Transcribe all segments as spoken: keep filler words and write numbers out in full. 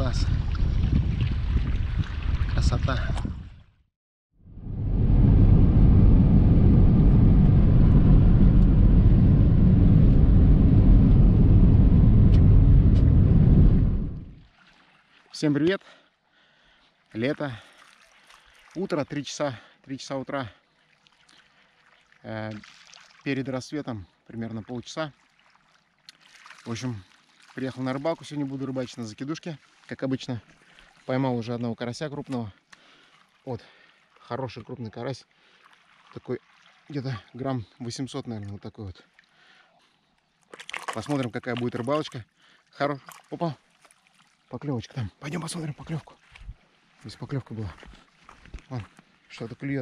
Класс. Красота. Всем привет. Лето. Утро, три часа, три часа утра. Э, перед рассветом примерно полчаса. В общем, приехал на рыбалку. Сегодня буду рыбачить на закидушке, как обычно. Поймал уже одного карася крупного. Вот, хороший крупный карась. Такой где-то грамм восемьсот, наверное, вот такой вот. Посмотрим, какая будет рыбалочка. Хоро... Опа! Поклевочка там. Пойдем посмотрим поклевку. Здесь поклевка была. Вон, что-то клюет.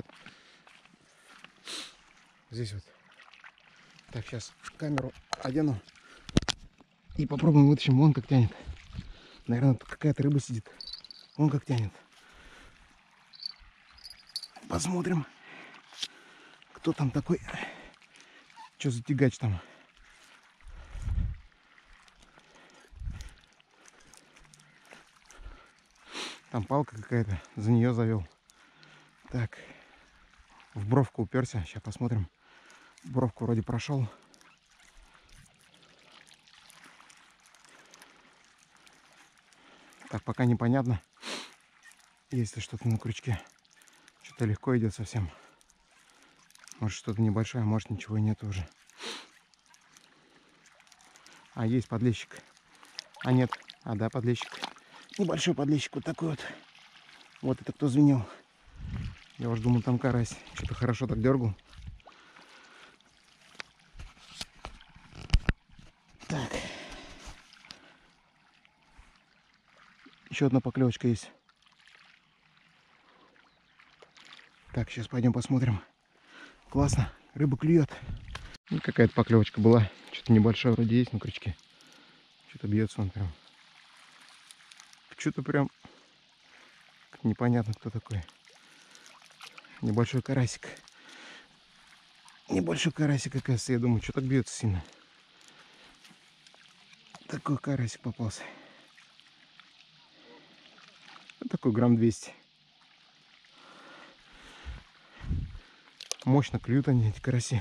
Здесь вот. Так, сейчас камеру одену. И попробуем вытащим. Вон как тянет. Наверное, тут какая-то рыба сидит. Вон как тянет. Посмотрим, кто там такой. Что за тягач там? Там палка какая-то, за нее завел. Так, в бровку уперся. Сейчас посмотрим. Бровку вроде прошел. Так, пока непонятно. Есть ли что-то на крючке. Что-то легко идет совсем. Может, что-то небольшое, может, ничего и нет уже. А, есть подлещик. А, нет. А, да, подлещик. Небольшой подлещик, вот такой вот. Вот это кто звенел. Я уж думал, там карась. Что-то хорошо так дергал. Так. Еще одна поклевочка есть. Так, сейчас пойдем посмотрим. Классно. Рыба клюет. Ну, какая-то поклевочка была. Что-то небольшое вроде есть на крючке. Что-то бьется он прям. Что-то прям непонятно, кто такой. Небольшой карасик. Небольшой карасик, оказывается. Я думаю, что так бьется сильно. Такой карасик попался. Вот такой грамм двести. Мощно клюют они, эти караси.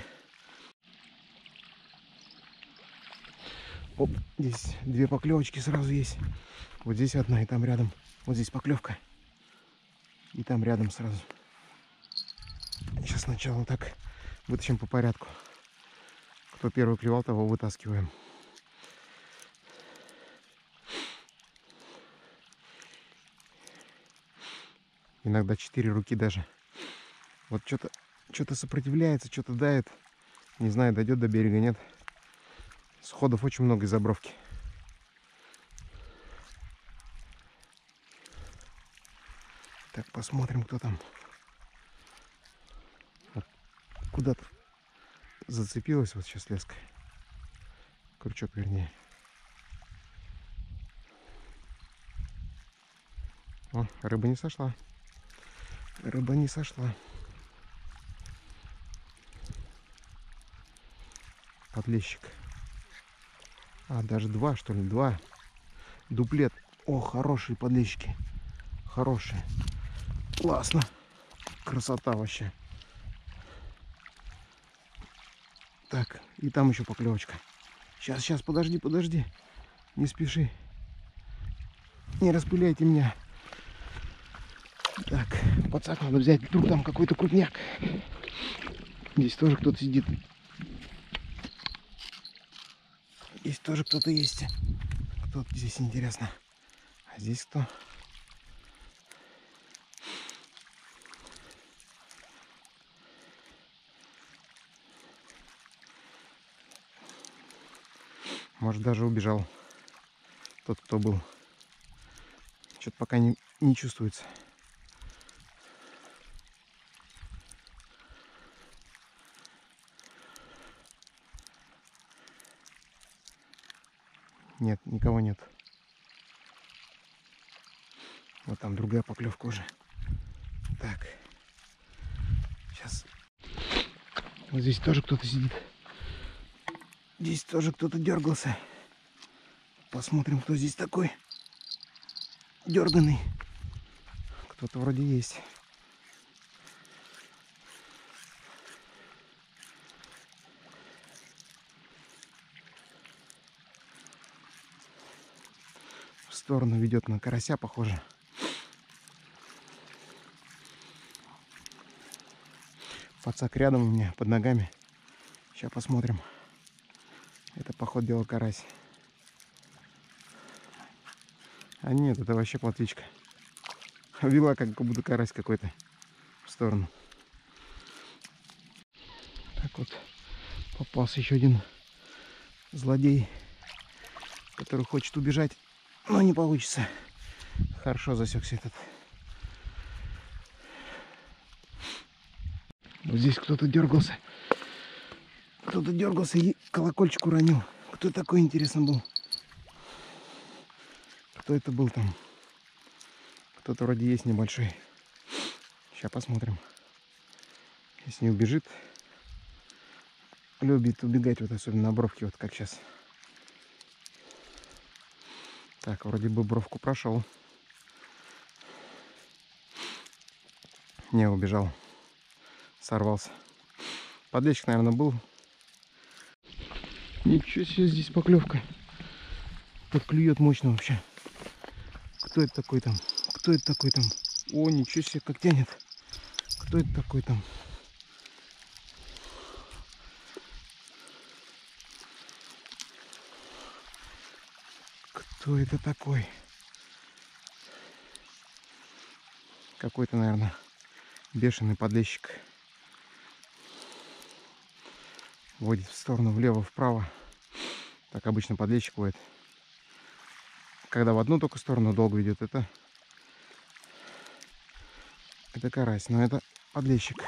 Оп, здесь две поклевочки сразу есть. Вот здесь одна, и там рядом. Вот здесь поклевка. И там рядом сразу. Сейчас сначала так вытащим по порядку. Кто первый клевал, того вытаскиваем. Иногда четыре руки даже. Вот что-то что-то сопротивляется, что-то дает. Не знаю, дойдет до берега, нет. Сходов очень много из-за бровки. Так, посмотрим, кто там. Вот куда-то зацепилась вот сейчас леска. Крючок, вернее. О, рыба не сошла. Рыба не сошла. Подлещик. А, даже два, что ли? Два. Дуплет. О, хорошие подлещики. Хорошие. Классно. Красота вообще. Так, и там еще поклевочка. Сейчас, сейчас, подожди, подожди. Не спеши. Не распыляйте меня. Так, пацак надо взять. Вдруг там какой-то крупняк. Здесь тоже кто-то сидит. Здесь тоже кто-то есть. Кто здесь, интересно? А здесь кто? Может, даже убежал тот, кто был. Что-то пока не, не чувствуется. Нет, никого нет. Вот там другая поклевка уже. Так. Сейчас. Вот здесь тоже кто-то сидит. Здесь тоже кто-то дергался. Посмотрим, кто здесь такой. дерганый. Кто-то вроде есть. В сторону ведет, на карася похоже. Пацак рядом у меня, под ногами. Сейчас посмотрим. Это, походу, дело карась. А нет, это вообще плотвичка. Вела как будто карась какой-то в сторону. Так вот, попался еще один злодей, который хочет убежать, но не получится. Хорошо засекся этот. Вот здесь кто-то дергался. Кто-то дергался и колокольчик уронил. Кто такой, интересно, был? Кто это был там? Кто-то вроде есть небольшой. Сейчас посмотрим. Если не убежит. Любит убегать, вот особенно на бровке, вот как сейчас. Так, вроде бы бровку прошел. Не, убежал. Сорвался. Подлещик, наверное, был. Ничего себе, здесь поклевка. Подклюет мощно вообще. Кто это такой там? Кто это такой там? О, ничего себе, как тянет. Кто это такой там? Кто это такой? Какой-то, наверное, бешеный подлещик. Водит в сторону влево-вправо. Так обычно подлещик водит. Когда в одну только сторону долго идет, это это карась, но это подлещик.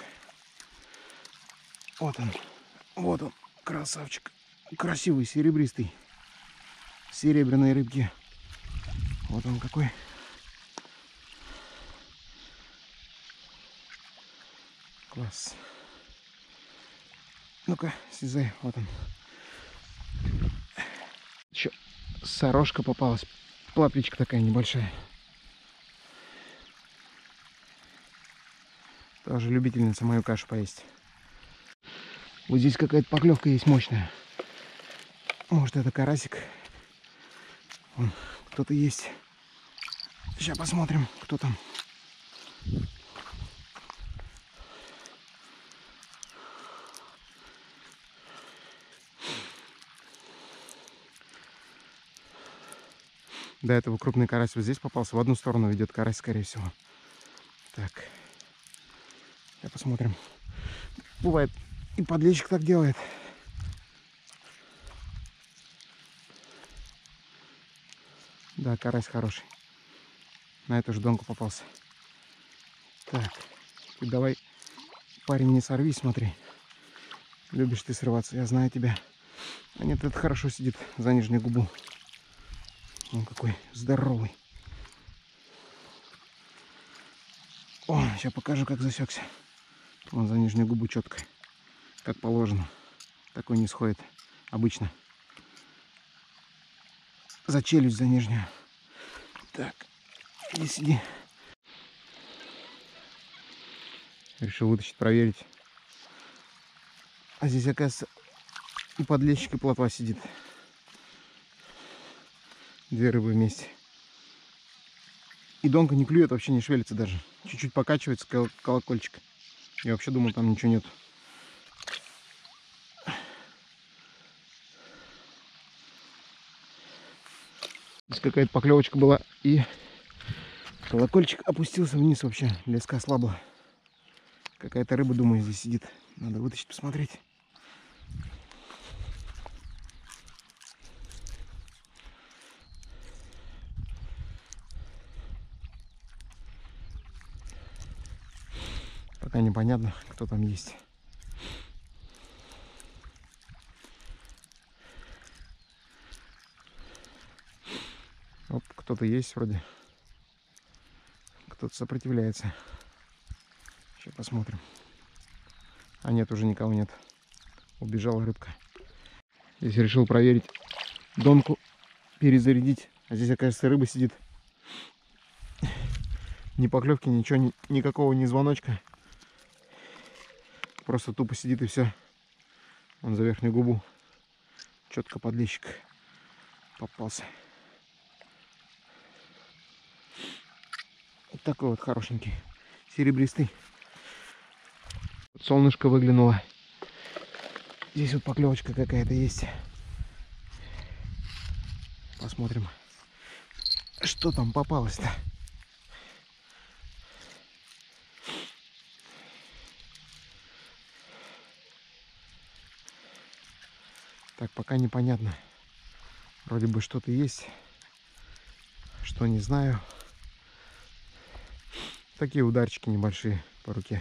Вот он, вот он, красавчик, красивый, серебристый, серебряные рыбки. Вот он какой. Класс. Ну-ка, слезай, вот он. Еще сорожка попалась, платвичка такая небольшая. Тоже любительница мою кашу поесть. Вот здесь какая-то поклевка есть мощная. Может, это карасик. Вон, кто-то есть. Сейчас посмотрим, кто там. До этого крупный карась вот здесь попался. В одну сторону ведет карась, скорее всего. Так. Сейчас посмотрим. Бывает, и подлещик так делает. Да, карась хороший. На эту же донку попался. Так. Ты давай, парень, не сорвись, смотри. Любишь ты срываться, я знаю тебя. А нет, это хорошо сидит за нижнюю губу. Он какой здоровый. О, сейчас покажу, как засекся. Он за нижнюю губу четко, как положено. Такой не сходит обычно. За челюсть, за нижнюю. Так, иди сиди. Решил вытащить, проверить. А здесь, оказывается, и подлещик, и плотва сидит. Две рыбы вместе. И донка не клюет, вообще не шевелится даже. Чуть-чуть покачивается кол колокольчик. Я вообще думал, там ничего нет. Здесь какая-то поклевочка была, и колокольчик опустился вниз вообще. Леска слабла. Какая-то рыба, думаю, здесь сидит. Надо вытащить, посмотреть. Пока непонятно, кто там есть. Оп, кто-то есть вроде. Кто-то сопротивляется. Сейчас посмотрим. А нет, уже никого нет. Убежала рыбка. Здесь решил проверить донку, перезарядить. А здесь, оказывается, рыба сидит. Ни поклевки, ничего, ни, никакого ни звоночка. Просто тупо сидит и все. Он за верхнюю губу. Четко подлещик попался. Вот такой вот хорошенький, серебристый. Солнышко выглянуло. Здесь вот поклевочка какая-то есть. Посмотрим, что там попалось-то. Так, пока непонятно. Вроде бы что-то есть, что не знаю. Такие ударчики небольшие по руке.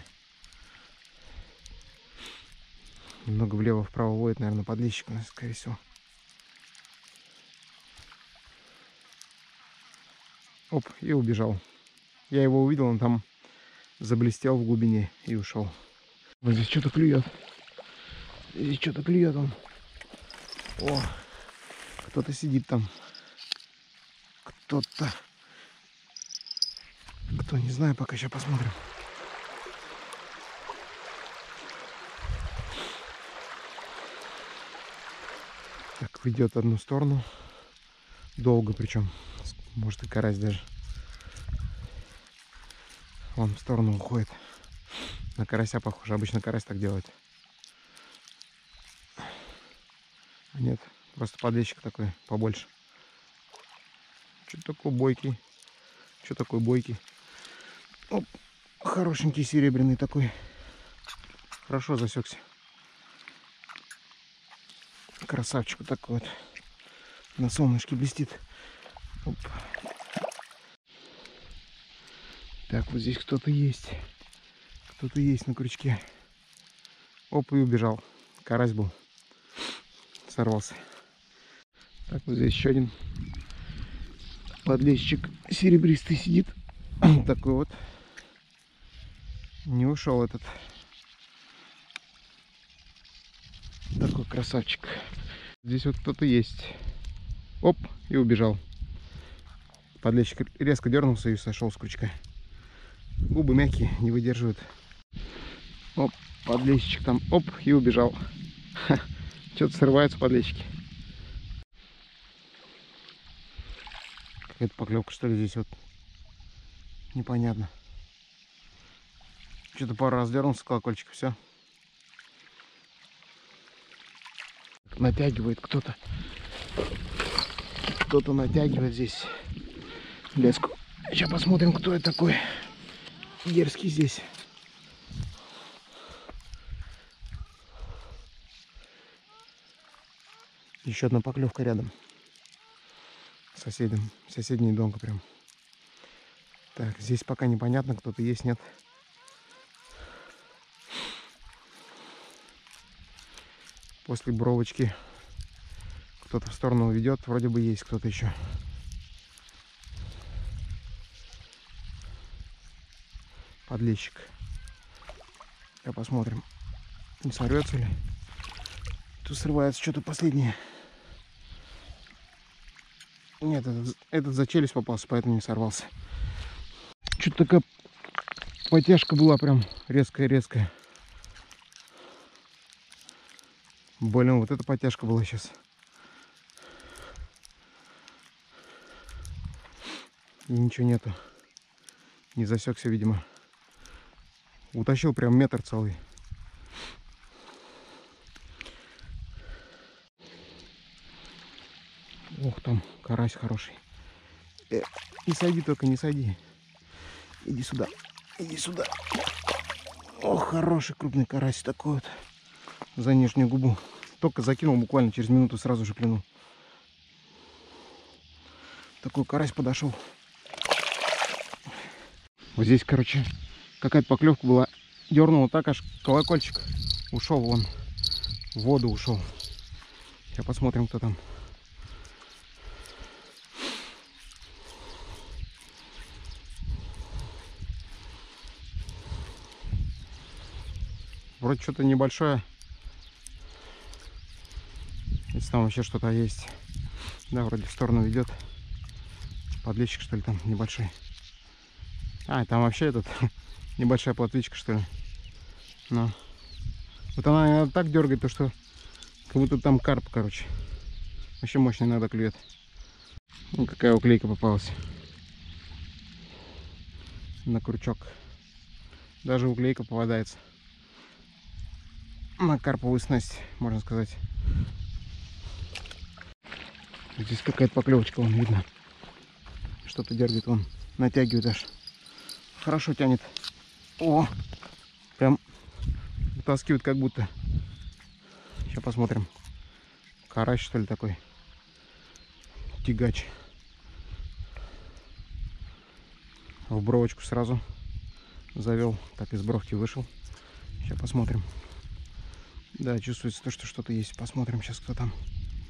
Немного влево-вправо водит, наверное, подлещик, скорее всего. Оп, и убежал. Я его увидел, он там заблестел в глубине и ушел. Вот здесь что-то клюет. Здесь что-то клюет он. О, кто-то сидит там. Кто-то. Кто, не знаю, пока сейчас посмотрим. Так, ведет в одну сторону. Долго причем. Может и карась даже. Он в сторону уходит. На карася похоже. Обычно карась так делает. Нет, просто подлещик такой побольше. Что такой бойкий? Что такой бойкий? Оп, хорошенький серебряный такой. Хорошо засекся. Красавчик вот такой вот. На солнышке блестит. Оп. Так, вот здесь кто-то есть. Кто-то есть на крючке. Оп, и убежал. Карась был. Сорвался. Так, вот здесь еще один подлещик серебристый сидит. Такой вот. Не ушел этот. Такой красавчик. Здесь вот кто-то есть. Оп, и убежал. Подлещик резко дернулся и сошел с крючка. Губы мягкие, не выдерживают. Оп, подлещик там. Оп, и убежал. Что-то срываются подлещики. Какая-то поклевка, что ли, здесь вот. Непонятно. Что-то пару раз дернулся колокольчик, все. Натягивает кто-то. Кто-то натягивает здесь леску. Сейчас посмотрим, кто это такой дерзкий здесь. Еще одна поклевка рядом. Соседям. Соседняя донка прям. Так, здесь пока непонятно, кто-то есть, нет. После бровочки кто-то в сторону ведет. Вроде бы есть кто-то еще. Подлещик. Сейчас посмотрим, не сорвется ли. Тут срывается что-то последнее. Нет, этот, этот за челюсть попался, поэтому не сорвался. Что-то такая потяжка была прям резкая-резкая. Блин, вот эта потяжка была сейчас. И ничего нету. Не засекся, видимо. Утащил прям метр целый. Ох, там карась хороший. Э, не сойди только, не сойди. Иди сюда, иди сюда. Ох, хороший крупный карась такой вот. За нижнюю губу. Только закинул, буквально через минуту сразу же клюнул. Такой карась подошел. Вот здесь, короче, какая-то поклевка была. Дернула так, аж колокольчик ушел вон. В воду ушел. Сейчас посмотрим, кто там. Вроде что-то небольшое. Если там вообще что-то есть. Да, вроде в сторону ведет. Подлещик, что ли, там небольшой. А, там вообще этот небольшая плотвичка, что ли. Но вот она иногда так дергает, то что как будто там карп, короче. Вообще мощно иногда клюет. Ну, какая уклейка попалась на крючок. Даже уклейка попадается на карповую снасть, можно сказать. Здесь какая-то поклевочка, вон видно. Что-то дергает, вон натягивает аж. Хорошо тянет. О, прям вытаскивает как будто. Сейчас посмотрим. Карась, что ли, такой. Тягач. В бровочку сразу завел. Так, из бровки вышел. Сейчас посмотрим. Да, чувствуется то, что что-то есть. Посмотрим сейчас, кто там.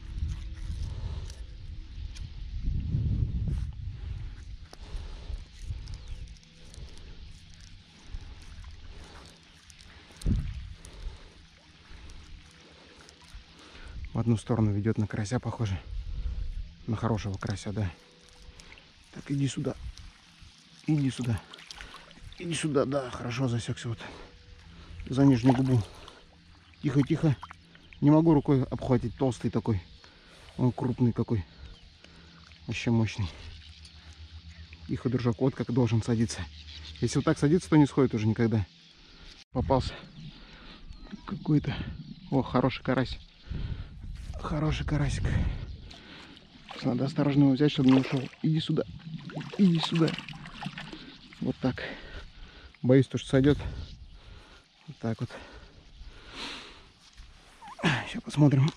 В одну сторону ведет, на карася похоже. На хорошего карася, да. Так, иди сюда. Иди сюда. Иди сюда, да, хорошо засекся вот. За нижнюю губу. Тихо, тихо. Не могу рукой обхватить, толстый такой. Он крупный какой. Вообще мощный. Тихо, дружок, вот как должен садиться. Если вот так садится, то не сходит уже никогда. Попался. Какой-то. О, хороший карась. Хороший карасик. Надо осторожно его взять, чтобы не ушел. Иди сюда. Иди сюда. Вот так. Боюсь, то, что сойдет. Вот так вот. Сейчас посмотрим.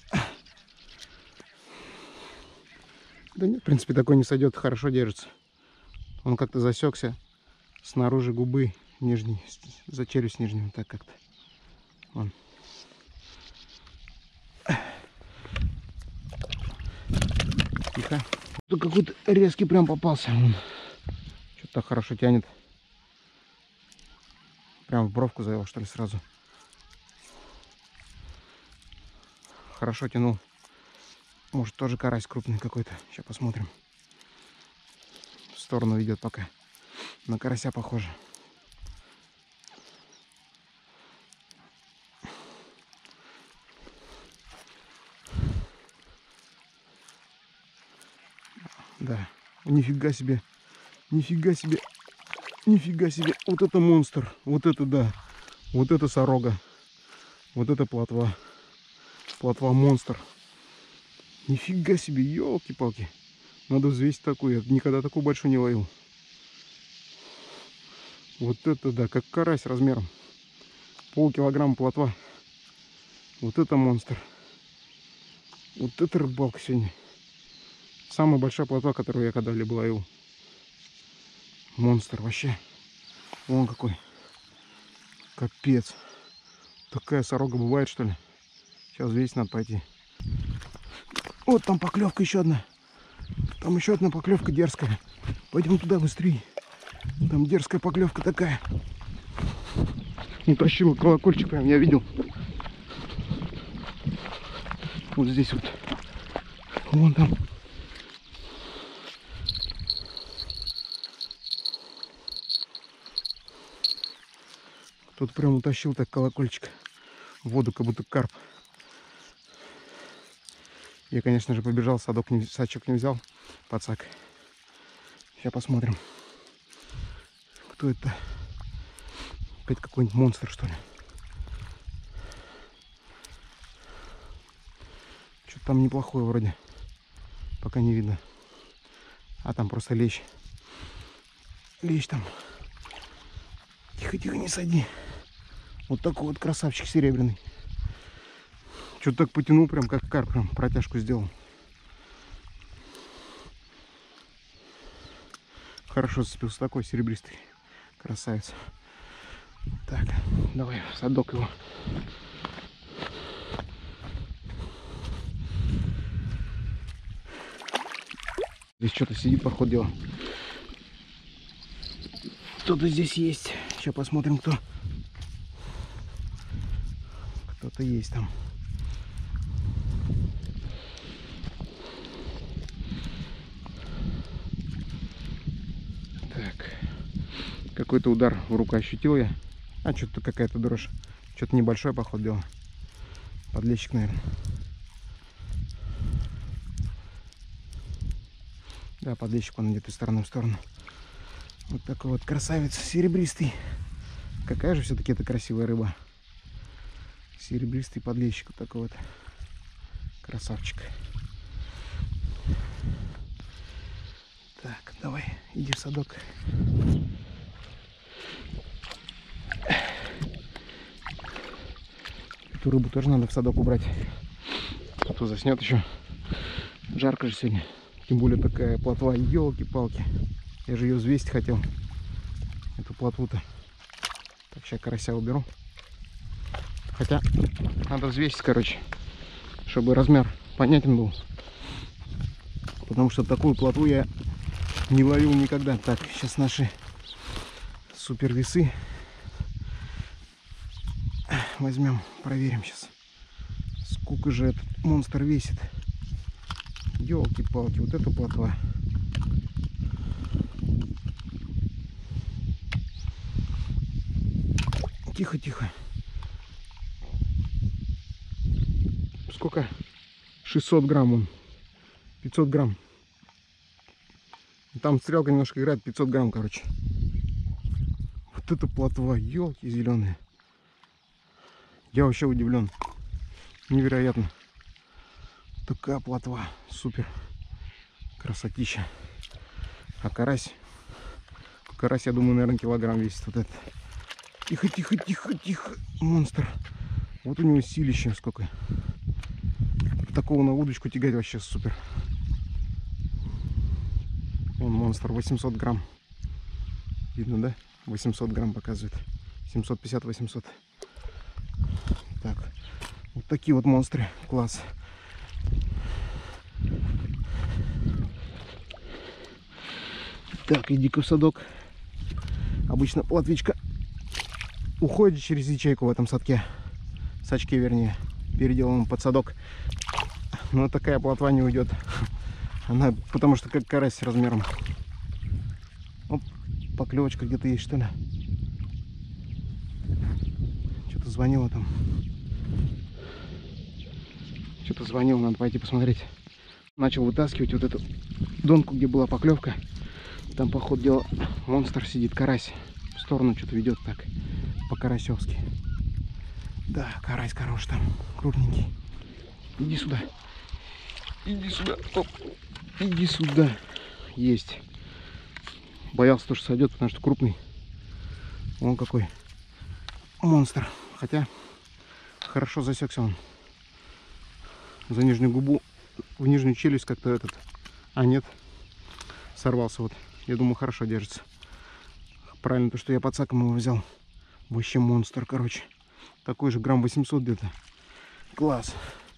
Да нет, в принципе, такой не сойдет. Хорошо держится. Он как-то засекся снаружи губы нижней, за челюсть нижнюю. Так как-то. Вон. Тихо. Тут какой-то резкий прям попался. Что-то так хорошо тянет. Прям в бровку завел, что ли, сразу. Хорошо тянул. Может, тоже карась крупный какой-то. Сейчас посмотрим. В сторону ведет пока. На карася похоже. Да. Нифига себе. Нифига себе. Нифига себе. Вот это монстр. Вот это да. Вот это сорога. Вот это плотва. Плотва монстр. Нифига себе. Ёлки-палки. Надо взвесить такую. Я никогда такую большую не ловил. Вот это да. Как карась размером. Полкилограмма плотва. Вот это монстр. Вот это рыбалка сегодня. Самая большая плотва, которую я когда-либо ловил. Монстр вообще. Вон какой. Капец. Такая сорога бывает, что ли? Сейчас здесь надо пойти. Вот там поклевка еще одна. Там еще одна поклевка дерзкая. Пойдем туда быстрее. Там дерзкая поклевка такая. Утащила колокольчик прям, я видел. Вот здесь вот. Вон там. Тут прям утащил так колокольчик в воду, как будто карп. Я, конечно же, побежал, садок не, сачок не взял, пацак. Сейчас посмотрим, кто это. Опять какой-нибудь монстр, что ли. Что-то там неплохое вроде. Пока не видно. А там просто лещ. Лещ там. Тихо-тихо, не сади. Вот такой вот красавчик серебряный. Что-то так потянул, прям как карп, прям протяжку сделал. Хорошо зацепился, такой серебристый красавец. Так, давай в садок его. Здесь что-то сидит, по ходу дела. Кто-то здесь есть. Сейчас посмотрим, кто. Кто-то есть там. Так. Какой-то удар в руку ощутил я. А, что-то какая-то дрожь. Что-то небольшое, походу, дело. Подлещик, наверное. Да, подлещик, он идет из стороны в сторону. Вот такой вот красавец серебристый. Какая же все-таки это красивая рыба. Серебристый подлещик. Вот такой вот красавчик. Так, давай, иди в садок. Эту рыбу тоже надо в садок убрать. А то заснет еще. Жарко же сегодня. Тем более такая плотва. Елки-палки. Я же ее взвесить хотел. Эту плотву-то. Так, сейчас карася уберу. Хотя надо взвесить, короче. Чтобы размер понятен был. Потому что такую плотву я не ловил никогда. Так, сейчас наши супер весы возьмем, проверим сейчас, сколько же этот монстр весит. Елки-палки, вот эта плотва. Тихо, тихо. Сколько? шестьсот грамм он. пятьсот грамм. Там стрелка немножко играет, пятьсот грамм, короче. Вот это плотва, елки зеленые. Я вообще удивлен. Невероятно. Такая плотва. Супер. Красотища. А карась. Карась, я думаю, наверное, килограмм весит. Вот этот. Тихо, тихо, тихо, тихо. Монстр. Вот у него силища сколько. Такого на удочку тягать вообще супер. Он монстр. восемьсот грамм. Видно, да? восемьсот грамм показывает. семьсот пятьдесят — восемьсот. Так, вот такие вот монстры, класс. Так, иди-ка в садок. Обычно плотвичка уходит через ячейку в этом садке. Сачке, вернее, переделан под садок. Но такая плотва не уйдет. Она, потому что как карась размером. Оп, поклевочка где-то есть, что ли? Что-то звонило там. Что-то звонил, надо пойти посмотреть. Начал вытаскивать вот эту донку, где была поклевка. Там, по ходу дела, монстр сидит, карась. В сторону что-то ведет так, по-карасевски. Да, карась хороший там, крупненький. Иди сюда. Иди сюда. Оп. Иди сюда. Есть. Боялся, что сойдет, потому что крупный. Вон какой монстр. Хотя хорошо засекся он. За нижнюю губу, в нижнюю челюсть как-то этот. А нет, сорвался вот. Я думаю, хорошо держится. Правильно то, что я под саком его взял. Вообще монстр, короче. Такой же грамм восемьсот где-то. Класс.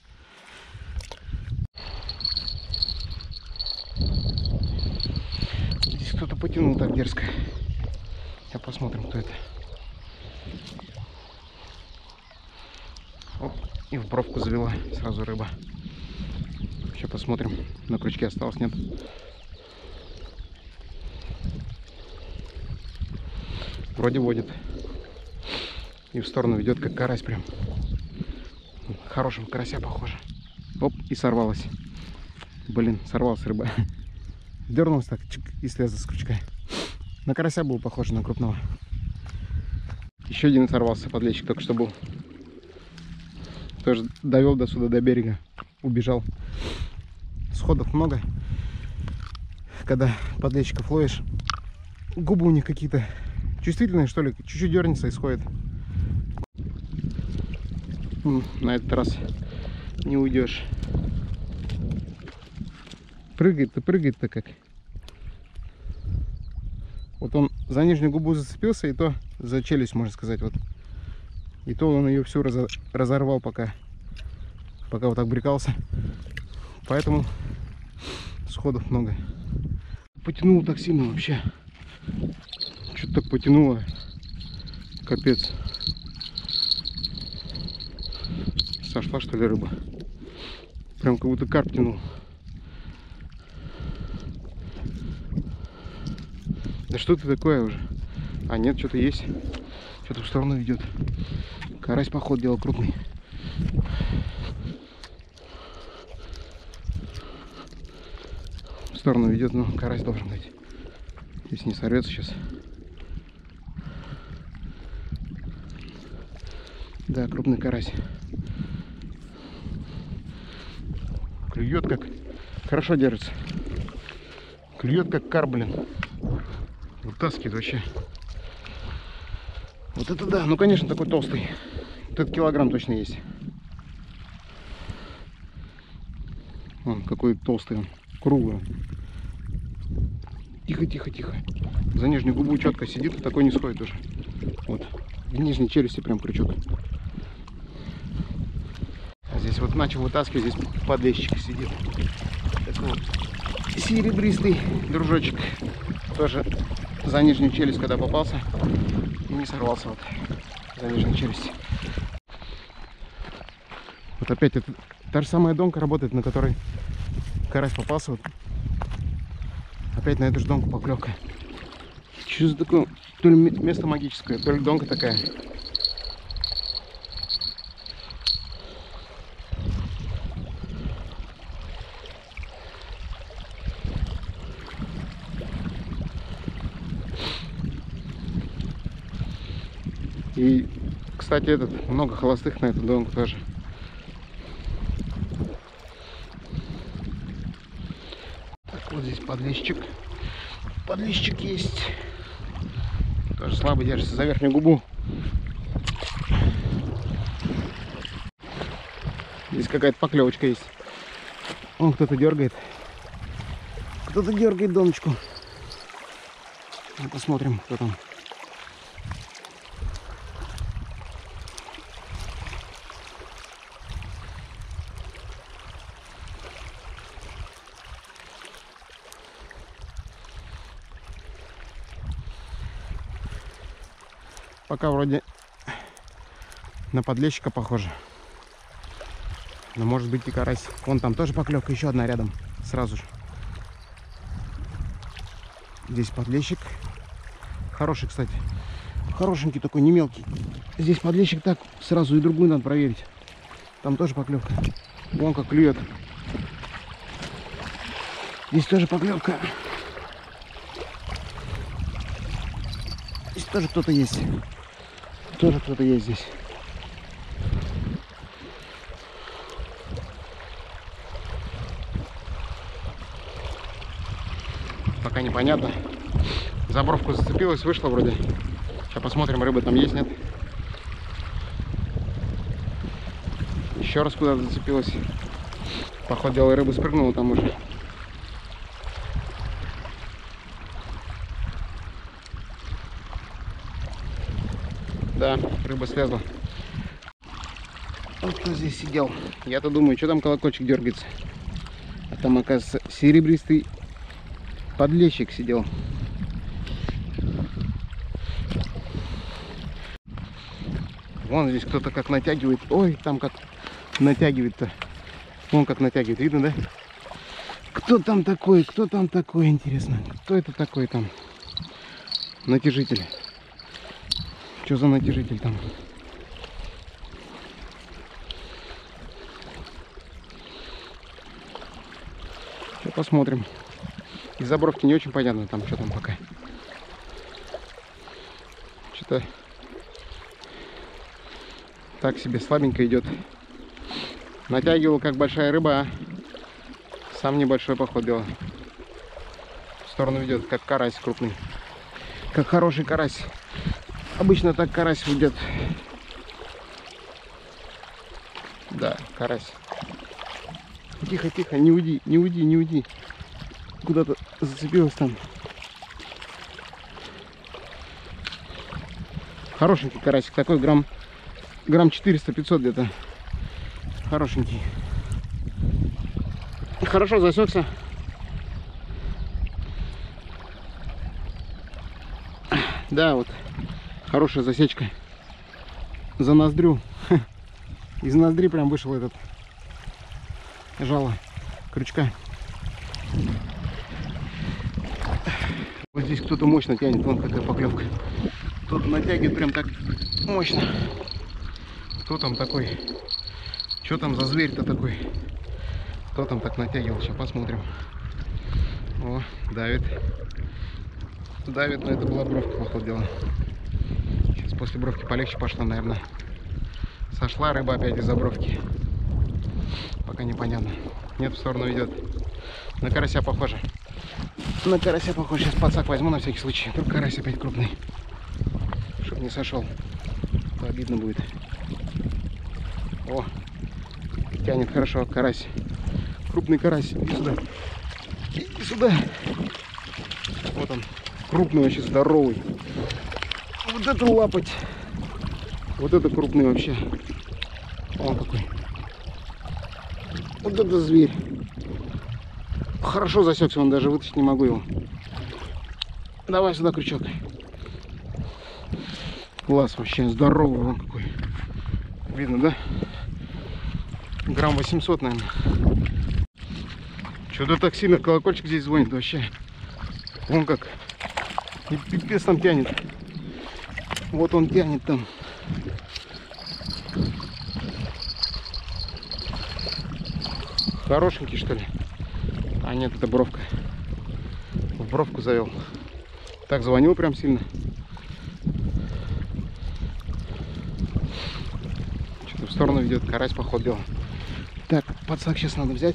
Здесь кто-то потянул так дерзко. Сейчас посмотрим, кто это. Оп, и в бровку завела сразу рыба. Сейчас посмотрим, на крючке осталось, нет. Вроде водит. И в сторону ведет, как карась прям. Хорошего карася похоже. Оп, и сорвалась. Блин, сорвалась рыба. Дернулась так, чик, и слезла с крючка. На карася был похож, на крупного. Еще один сорвался, подлещик только что был. Тоже довел до сюда, до берега. Убежал. Сходов много. Когда подлещиков ловишь, губы у них какие-то чувствительные, что ли. Чуть-чуть дернется и сходит. На этот раз не уйдешь. Прыгает-то, прыгает-то как. Вот он за нижнюю губу зацепился, и то за челюсть, можно сказать. Вот. И то он ее всю разорвал, пока, пока вот так брекался. Поэтому сходов много. Потянуло так сильно вообще. Что-то так потянуло. Капец. Сошла, что ли, рыба? Прям как будто карп тянул. Да что ты такое уже? А нет, что-то есть. Что-то в сторону идет. Карась, поход делал крупный. В сторону ведет, но карась должен быть. Если не сорвется сейчас. Да, крупный карась. Клюет как... Хорошо держится. Клюет как карп, блин. Вытаскивает вообще. Вот это да. Ну, конечно, такой толстый. Вот этот килограмм точно есть. Вон, какой толстый он. Круглый. Тихо, тихо, тихо. За нижнюю губу четко сидит, такой не сходит уже. Вот. В нижней челюсти прям крючок. А здесь вот начал вытаскивать, здесь подлещик сидит. Такой вот серебристый дружочек. Тоже за нижнюю челюсть, когда попался, и не сорвался вот за нижнюю челюсть. Вот опять это, та же самая донка работает, на которой карась попался. Вот. Опять на эту же донку поклевка. Что за такое? То ли место магическое, то ли донка такая. И, кстати, этот много холостых на эту донку тоже. Так, вот здесь подлещик. Подлещик есть. Тоже слабо держится за верхнюю губу. Здесь какая-то поклевочка есть. Вон кто-то дергает. Кто-то дергает доночку. Ну, посмотрим, кто там. Пока вроде на подлещика похоже. Но может быть и карась. Вон там тоже поклевка, еще одна рядом. Сразу же. Здесь подлещик. Хороший, кстати. Хорошенький такой, не мелкий. Здесь подлещик, так сразу и другую надо проверить. Там тоже поклевка. Вон как клюет. Здесь тоже поклевка. Здесь тоже кто-то есть. Тоже кто-то есть здесь. Пока непонятно. За бровку зацепилась, вышла вроде. Сейчас посмотрим, рыба там есть, нет. Еще раз куда-то зацепилась. Походу дела, рыба спрыгнула там уже. Да, рыба слезла. Вот кто здесь сидел. Я-то думаю, что там колокольчик дергается. А там, оказывается, серебристый подлещик сидел. Вон здесь кто-то как натягивает. Ой, там как натягивает-то. Вон как натягивает. Видно, да? Кто там такой? Кто там такой? Интересно. Кто это такой там? Натяжитель. Что за натяжитель там? Сейчас посмотрим. Из-за бровки не очень понятно там, что там пока. Что-то так себе слабенько идет. Натягивал как большая рыба, а сам небольшой поход делал. В сторону ведет, как карась крупный. Как хороший карась. Обычно так карась уйдет. Да, карась. Тихо, тихо, не уйди, не уйди, не уйди. Куда-то зацепилась там. Хорошенький карасик, такой грамм, грамм четыреста-пятьсот где-то. Хорошенький. Хорошо засекся. Да, вот. Хорошая засечка. За ноздрю. Из ноздри прям вышел этот жало крючка. Вот здесь кто-то мощно тянет. Вон какая поклевка. Тут натягивает прям так мощно. Кто там такой? Что там за зверь-то такой? Кто там так натягивал? Сейчас посмотрим. О, давит. Давит, но это была бровка, походу дела. Сейчас после бровки полегче пошло, наверное. Сошла рыба опять из-за бровки. Пока непонятно. Нет, в сторону идет. На карася похоже. На карася похоже. Сейчас подсак возьму на всякий случай. Вдруг карась опять крупный. Чтоб не сошел. То обидно будет. О, тянет хорошо карась. Крупный карась. Иди сюда. Иди сюда. Вот он. Крупный вообще, здоровый. Вот это лапать. Вот это крупный вообще. Он какой. Вот это зверь. Хорошо засекся, он даже вытащить не могу его. Давай сюда крючок. Класс вообще, здоровый он какой. Видно, да? Грамм восемьсот, наверное. Что-то так сильно колокольчик здесь звонит вообще. Вон как. И пипец там тянет. Вот он тянет там. Хорошенький, что ли? А нет, это бровка. В бровку завел. Так звонил прям сильно. Что-то в сторону ведет. Карась, походу, дела. Так, подсак сейчас надо взять.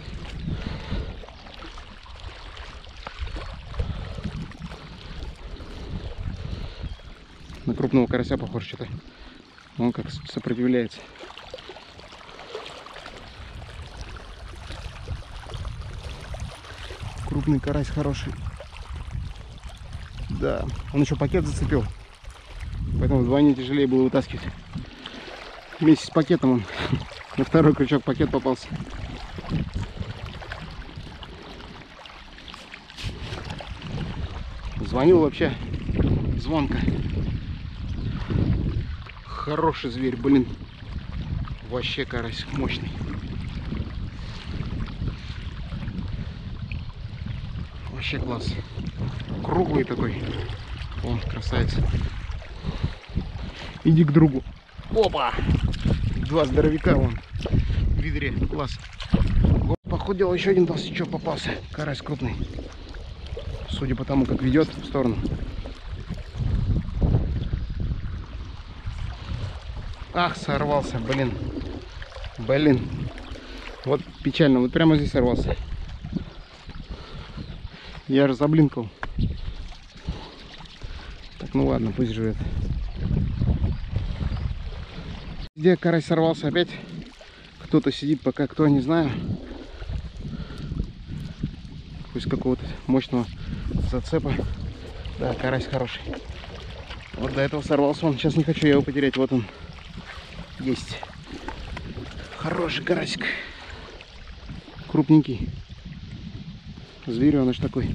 На крупного карася похож что-то. Он как сопротивляется. Крупный карась хороший. Да, он еще пакет зацепил. Поэтому вдвойне тяжелее было вытаскивать. Вместе с пакетом он. На второй крючок пакет попался. Звонил вообще звонко. Хороший зверь, блин. Вообще карась мощный. Вообще класс. Круглый такой. О, красавец. Иди к другу. Опа! Два здоровяка вон. В ведре. Класс. Походу, еще один толстячок попался. Карась крупный. Судя по тому, как ведет в сторону. Ах, сорвался, блин. Блин. Вот печально. Вот прямо здесь сорвался. Я же заблинкал. Так, ну ладно, пусть живет. Где карась сорвался опять? Кто-то сидит, пока кто, не знаю. Пусть какого-то мощного зацепа. Да, карась хороший. Вот до этого сорвался он. Сейчас не хочу я его потерять. Вот он. Есть. Хороший карасик. Крупненький. Звереныш такой.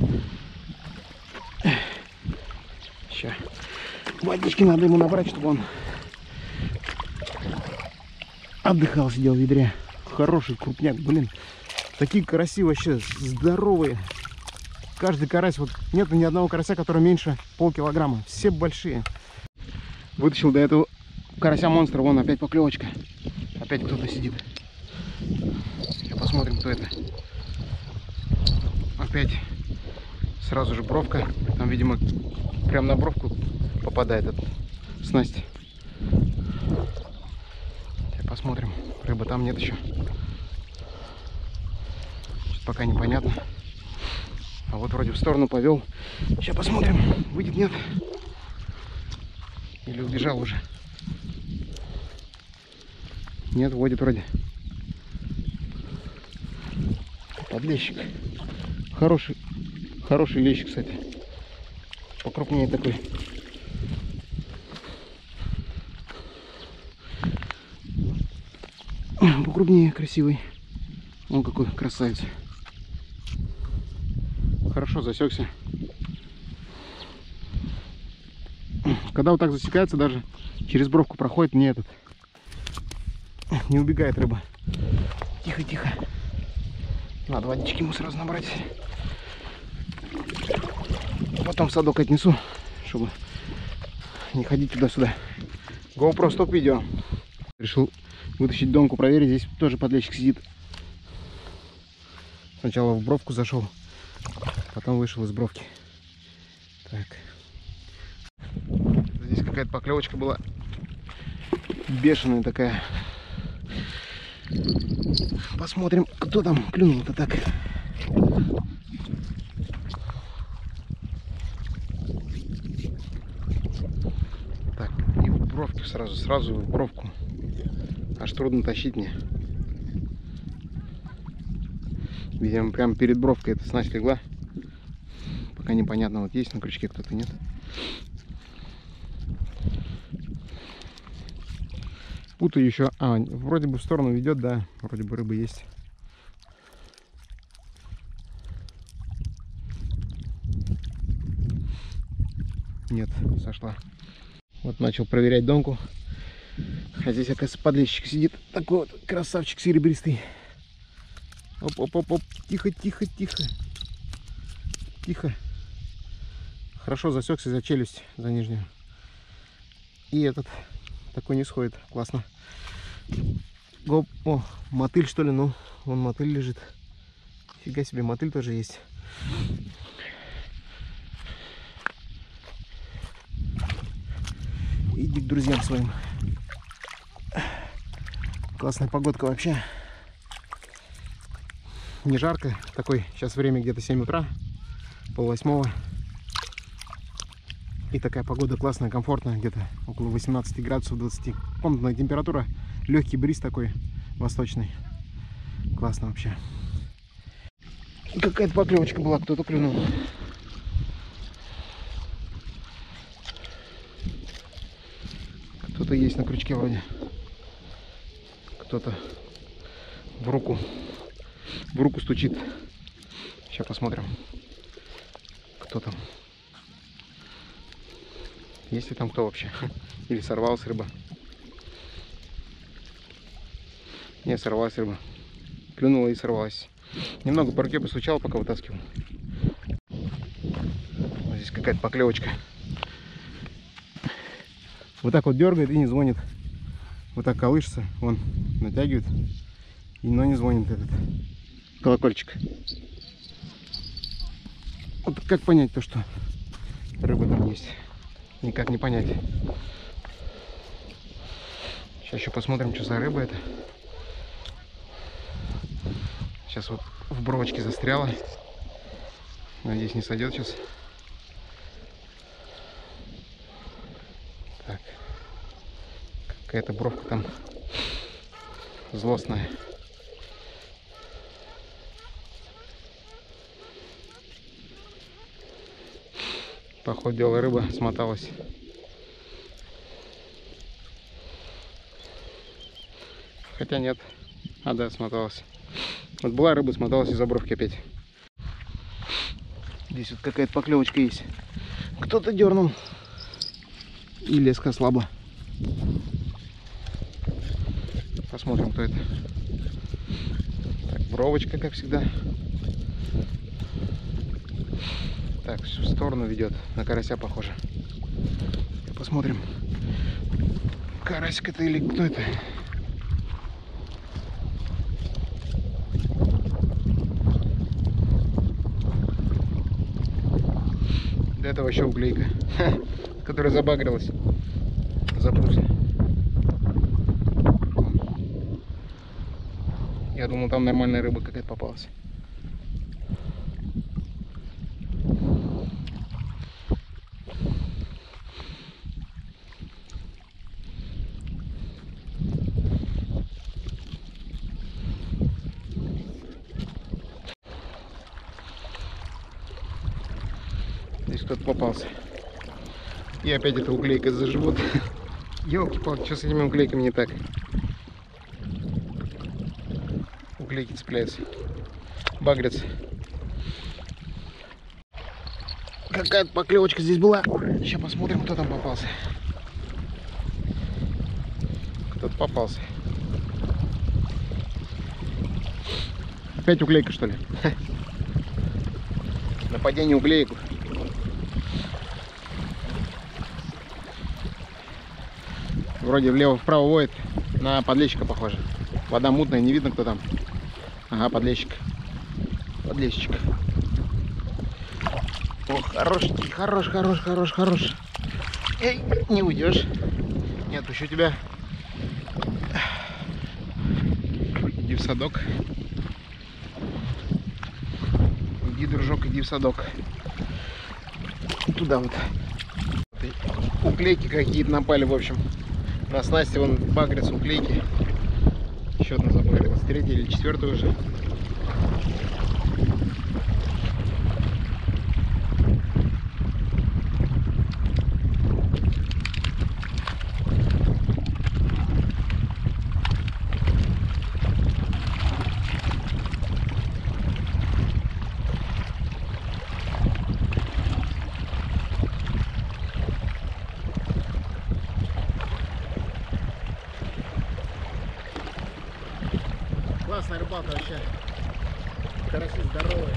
Сейчас. Водички надо ему набрать, чтобы он отдыхал, сидел в ведре. Хороший крупняк, блин. Такие караси вообще здоровые. Каждый карась, вот нет ни одного карася, который меньше полкилограмма. Все большие. Вытащил до этого карася монстра. Вон опять поклевочка. Опять кто-то сидит. Сейчас посмотрим, кто это. Опять сразу же бровка. Там, видимо, прям на бровку попадает эта снасть. Сейчас посмотрим. Рыбы там нет еще. Сейчас пока непонятно. А вот вроде в сторону повел. Сейчас посмотрим, выйдет, нет. Или убежал уже. Нет, водит вроде. Подлещик. Хороший, хороший лещик, кстати. Покрупнее такой. Покрупнее, красивый. Он какой красавец. Хорошо засекся. Когда вот так засекается, даже через бровку проходит, не этот. Не убегает рыба. Тихо, тихо. Надо водички ему сразу набрать. Потом в садок отнесу, чтобы не ходить туда-сюда. GoPro стоп видео. Решил вытащить донку, проверить. Здесь тоже подлещик сидит. Сначала в бровку зашел, потом вышел из бровки. Так. Здесь какая-то поклевочка была. Бешеная такая. Посмотрим, кто там клюнул-то так. Так, и в бровке сразу, сразу в бровку. Аж трудно тащить мне. Видимо, прямо перед бровкой эта снасть легла. Пока непонятно, вот есть на крючке кто-то, нет. Путаю еще. А, вроде бы в сторону ведет, да. Вроде бы рыба есть. Нет, сошла. Вот начал проверять донку. А здесь, оказывается, подлещик сидит. Такой вот красавчик серебристый. Оп-оп-оп-оп. Тихо, тихо, тихо. Тихо. Хорошо засекся за челюсть, за нижнюю. И этот такой не сходит. Классно. Гоп. О, мотыль, что ли? Ну, вон мотыль лежит. Фига себе, мотыль тоже есть. Иди к друзьям своим. Классная погодка вообще. Не жарко. Такой сейчас время где-то семь утра, пол восьмого. И такая погода классная, комфортная, где-то около восемнадцати градусов, двадцати. Комнатная температура, легкий бриз такой восточный. Классно вообще. Какая-то поклевочка была, кто-то клюнул. Кто-то есть на крючке вроде. Кто-то в руку. В руку стучит. Сейчас посмотрим, кто там. Есть ли там кто вообще? Или сорвалась рыба? Не, сорвалась рыба. Клюнула и сорвалась. Немного по руке постучал, пока вытаскивал. Вот здесь какая-то поклевочка. Вот так вот дергает и не звонит. Вот так колышется, вон натягивает, но не звонит этот колокольчик. Вот как понять то, что рыба там есть? Никак не понять. Сейчас еще посмотрим, что за рыба это. Сейчас вот в бровочке застряла. Надеюсь, не сойдет сейчас. Так. Какая-то бровка там злостная. Походу дела рыба смоталась. Хотя нет. А, да, смоталась. Вот была рыба, смоталась из-за бровки опять. Здесь вот какая-то поклевочка есть. Кто-то дернул. И леска слабо. Посмотрим, кто это. Так, бровочка, как всегда. Так, всю сторону ведет. На карася похоже. Посмотрим. Карасик это или кто это? До этого еще углейка, которая забагрилась. Запнулся. Я думал, там нормальная рыба какая-то попалась. Здесь кто-то попался. И опять эта углейка за живот. Ёлки-палки, что с этими углейками не так? Углейки цепляются. Багрятся. Какая-то поклевочка здесь была. Сейчас посмотрим, кто там попался. Кто-то попался. Опять углейка, что ли? Нападение углейку. Вроде влево-вправо воет. На подлещика похоже. Вода мутная, не видно, кто там. Ага, подлещик. Подлещик. Ох, хорош, хорош, хорош, хорош, хорош. Эй, не уйдешь. Не отпущу тебя. Иди в садок. Иди, дружок, иди в садок. Туда вот. Уклейки какие-то напали, в общем. На снасти вон багрятся уклейки. Еще одна забагрилась. Третья или четвертая уже. Классная рыбалка вообще. Караси здоровые.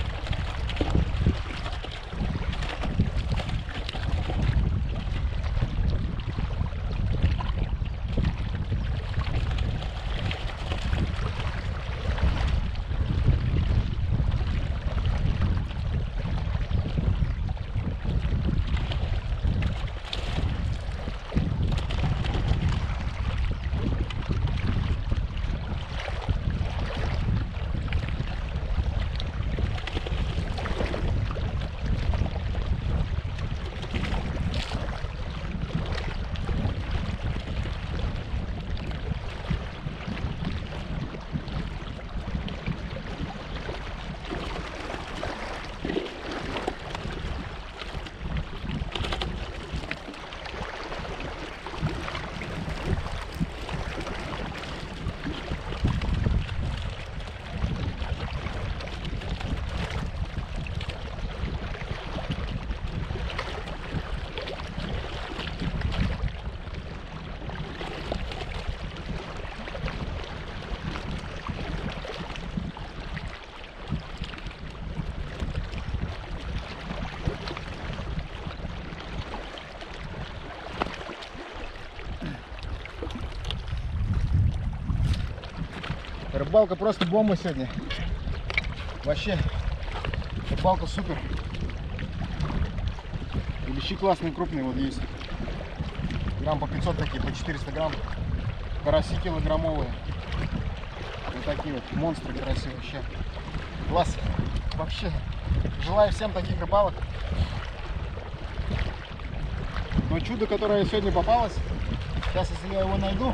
Рыбалка просто бомба сегодня. Вообще, рыбалка супер. И лещи классные, крупные вот есть. Грамм по пятьсот такие, по четыреста грамм. Караси килограммовые. Вот такие вот монстры красивые вообще. Класс. Вообще, желаю всем таких рыбалок. Но чудо, которое сегодня попалось, сейчас, если я его найду,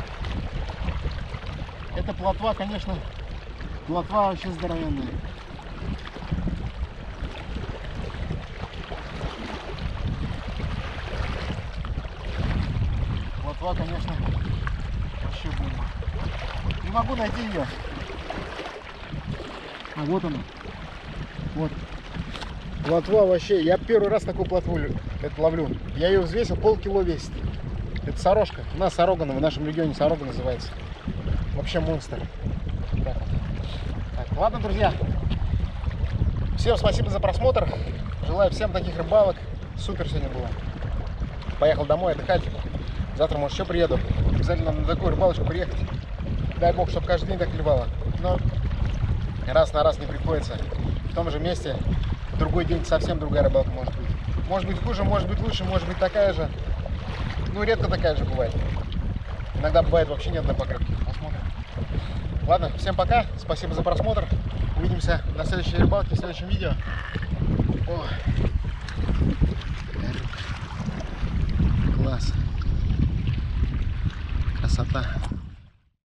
это плотва, конечно, плотва вообще здоровенная. Плотва, конечно, вообще бомба. Не могу найти ее. А вот она. Вот. Плотва вообще. Я первый раз такую плотву это ловлю. Я ее взвесил, полкило весит. Это сорожка. У нас сорогана, в нашем регионе сорога называется. Вообще монстр. Так. Так, ладно, друзья. Всем спасибо за просмотр. Желаю всем таких рыбалок. Супер сегодня было. Поехал домой отдыхать. Завтра, может, еще приеду. Обязательно на такую рыбалочку приехать. Дай бог, чтобы каждый день так клевало. Но раз на раз не приходится. В том же месте в другой день совсем другая рыбалка может быть. Может быть хуже, может быть лучше, может быть такая же. Ну, редко такая же бывает. Иногда бывает вообще нет на поклевки. Посмотрим. Ладно, всем пока. Спасибо за просмотр. Увидимся на следующей рыбалке, в следующем видео. О. Класс. Красота.